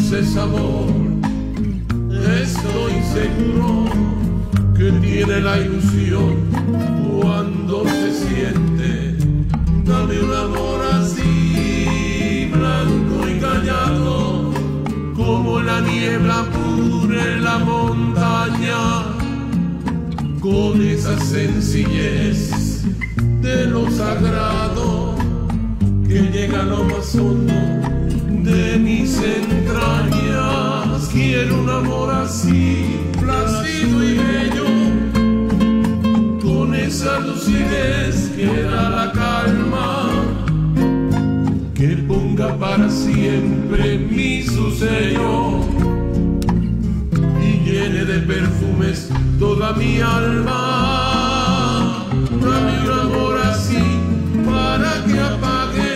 dulce sabor. Estoy seguro que tiene la ilusión cuando se siente. Dame un amor así, blanco y callado, como la niebla pura en la montaña, con esa sencillez de lo sagrado que llega a lo más hondo de mis entrañas. Quiero un amor así, plácido y bello, con esa lucidez que da la calma, que ponga para siempre mi su sello y llene de perfumes toda mi alma. Dame un amor así para que apague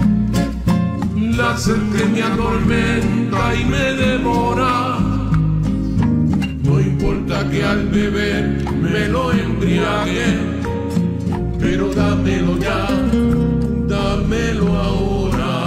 la sed que me atormenta y me devora. No importa que al beber me lo embriague, pero dámelo ya, dámelo ahora.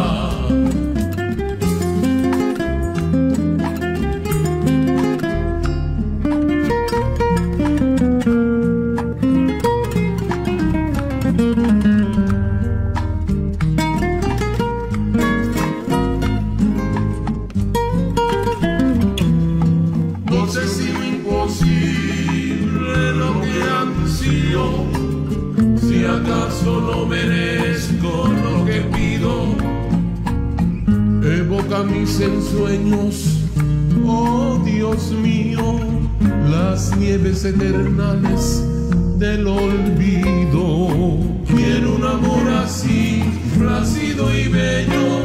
No sé si lo imposible lo que ansío, si acaso no merezco lo que pido. Evoca mis ensueños, oh Dios mío, las nieves eternales del olvido. Quiero un amor así, plácido y bello,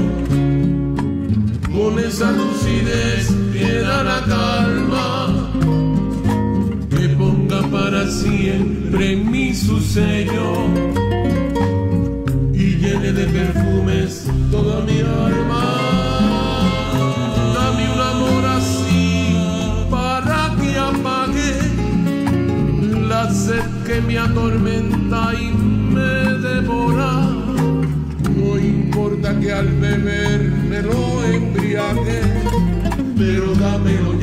con esa lucidez que da la calma, que ponga para siempre en mí su sello y llene de perfumes toda mi alma. Dame un amor así para que apague la sed que me atormenta y me devora. No importa que al beber me lo embriague, pero dámelo